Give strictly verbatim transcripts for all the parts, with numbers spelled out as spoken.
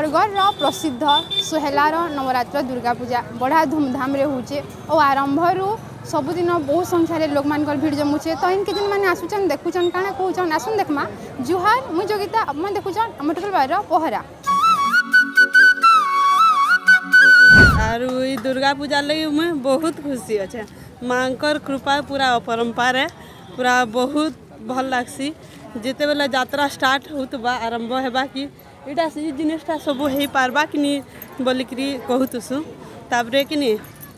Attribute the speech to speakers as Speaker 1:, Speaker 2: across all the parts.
Speaker 1: बरगढ़ प्रसिद्ध सोहेलार नवरात्र दुर्गा पूजा बड़ा धूमधाम रे होचे और आरंभ रु सबुदिन बहुत संख्यार लोक मान भीड़ जमुचे तो इनके जिन मैंने आसुचन देखुचन काना कहूचन आसुन देखमा जुहार मुई जोगिता अपन देखुचन हम टोटल बार पहरा
Speaker 2: आरु ई दुर्गा पूजा लगी मैं बहुत खुशी अच्छे मांकर कृपा पूरा अपरंपार है पूरा बहुत भल लगसी जिते बेला यात्रा स्टार्ट होतबा आरंभ हेबा कि इटा से जिनिसटा सब हो पारबा कि नहीं बोलिकी कहतुसु तापरे कि नहीं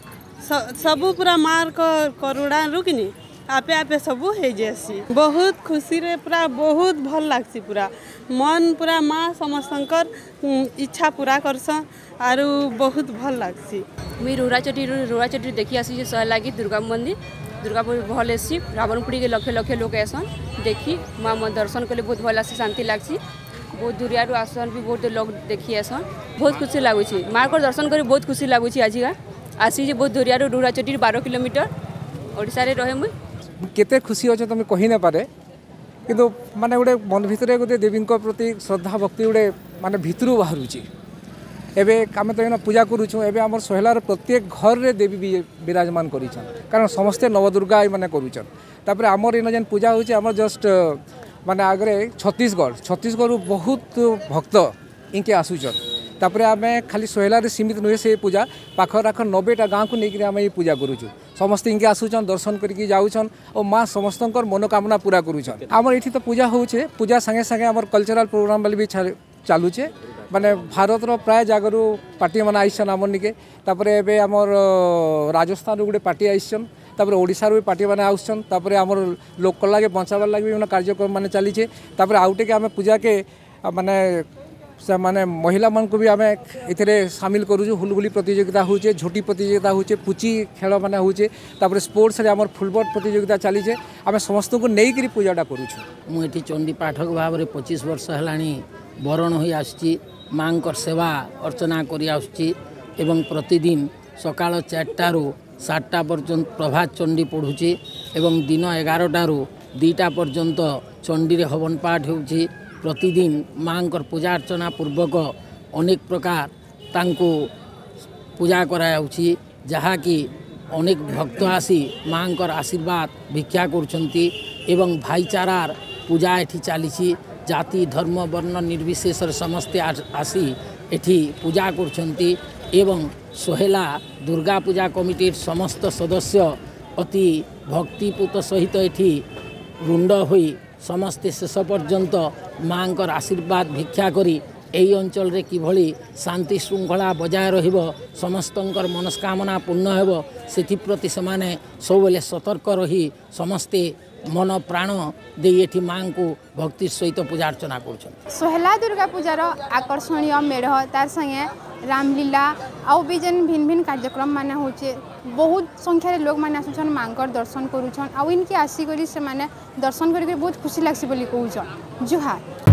Speaker 2: सबू पूरा मार करुणा रू कि नहीं आपे आपे सबू हो जासी बहुत खुशी रे पूरा बहुत भल लगसी पूरा मन पूरा माँ समस्तंकर इच्छा पूरा करसन आरु बहुत भल लगसी
Speaker 3: मुई रोराचटी रोराचटी देखी आसी सहला कि दुर्गा मंदिर दुर्गा भल आसी रावणपुरी के लक्ष लक्ष लोग आसन देखी माँ मन दर्शन कले बहुत भल आसी शांति लगसी बहुत दूरिया आसन भी बहुत लोग देखी आसन बहुत खुशी लगुच माँ को दर्शन कर बहुत खुशी लगुच आजिका आसी बहुत दूरिया रोराचटी बारह किलोमीटर ओडिशा रे रहे मुई
Speaker 4: केते खुशी अच्छे तुम कही ना पारे किंतु माने गोटे मन भितर गोटे देवी प्रति श्रद्धा भक्ति गोटे माने भितरू बाहरुची एबे आम तो ये पूजा करुचु एबे आम सोहेलार प्रत्येक घर रे देवी विराजमान करिछन कारण समस्ते नवदुर्गा माने करुछन तापर आमर इन जेन पूजा होची आमर जस्ट माने आगरे छत्तीसगढ़ छत्तीसगढ़ बहुत भक्त इनके आसुचन तापर आमे खाली सोहेलार सीमित नुहे से पूजा पाखराख नब्बेटा गाँव को लेकर आम ये पूजा करुचु समस्ते इनके आसुचन दर्शन करके जाऊन और माँ समस्त मनोकामना पूरा करुचन आमर ये तो पूजा होचे पूजा संगे संगे आमर कल्चरल प्रोग्राम वाले भी चालुचे माने भारत रो प्राय जगह पार्टी मैंने आईसन आमर निके तापर एबे आमर राजस्थान गोटे पार्टी आईसन तापर ओडिशा भी पार्टी मैंने आउसन तापर आमर लोक लगे बचाबार लगे भी कार्यक्रम मैंने चलीचे तापर आउटे के आम पूजा के माने से माने महिला मान को भी आम ए सामिल करूँ हुलगुली प्रतियोगिता होचे झोटी प्रतियोगिता होचे पुची खेल माने होचे तापर स्पोर्ट्स रे आमर फुटबॉल प्रतियोगिता चलीचे आम समस्त को नहीं पूजाटा करूँ
Speaker 5: मुझे चंडी पाठक भाव में पच्चीस वर्ष है बरण हो आसी माँ सेवा अर्चना कर प्रतिदिन सकाल चार्टारू सातटा पर्यंत प्रभात चंडी पढ़ुची एवं दिन एगारटारू दुईटा पर्यंत चंडी हवन पाठ हो प्रतिदिन माँ पूजा अर्चना पूर्वक अनेक प्रकार तांको पूजा करायाउछि जहाँकि अनेक भक्त आसी माँ आशीर्वाद भिक्षा करुछंती एवं भाईचारार पूजा एठी चली जाति धर्म वर्ण निर्विशेष समस्ते आसी एठी पूजा करुछंती एवं सोहेला दुर्गा पूजा कमिटीर समस्त सदस्य अति भक्तिपूत सहित एठी रुंड होई समस्ते शेष पर्यंत माँ आशीर्वाद भिक्षा करी एई अंचल रे किभली शांति श्रृंखला बजाय रहिबो समस्तंकर मनस्कामना पूर्ण हेबो सेथि प्रति समाने सबले सतर्क रही समस्ते मन प्राण दे एठी माँ को भक्ति सहित पूजा अर्चना कर
Speaker 1: सोहेला दुर्गा पूजार आकर्षणीय मेढ़ तार संगे रामलीला आउ भी जेन भिन्न भिन्न कार्यक्रम माने होचे बहुत संख्यार लोक मैंने आसुचन माँ दर्शन करुछन आउ इनके आसिक से माने दर्शन करके बहुत खुशी लगसी बोली कहूचन जुहार।